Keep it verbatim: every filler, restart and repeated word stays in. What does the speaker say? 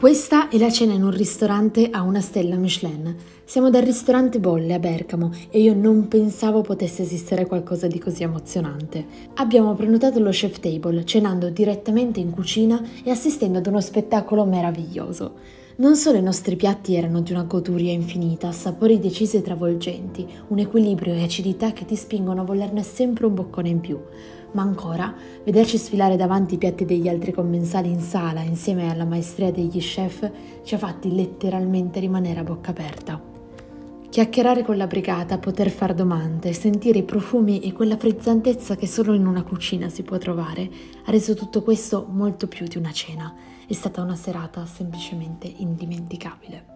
Questa è la cena in un ristorante a una stella Michelin. Siamo dal ristorante Bolle a Bergamo e io non pensavo potesse esistere qualcosa di così emozionante. Abbiamo prenotato lo chef table, cenando direttamente in cucina e assistendo ad uno spettacolo meraviglioso. Non solo i nostri piatti erano di una goduria infinita, sapori decisi e travolgenti, un equilibrio e acidità che ti spingono a volerne sempre un boccone in più, ma ancora vederci sfilare davanti i piatti degli altri commensali in sala insieme alla maestria degli chef ci ha fatti letteralmente rimanere a bocca aperta. Chiacchierare con la brigata, poter far domande, sentire i profumi e quella frizzantezza che solo in una cucina si può trovare ha reso tutto questo molto più di una cena. È stata una serata semplicemente indimenticabile.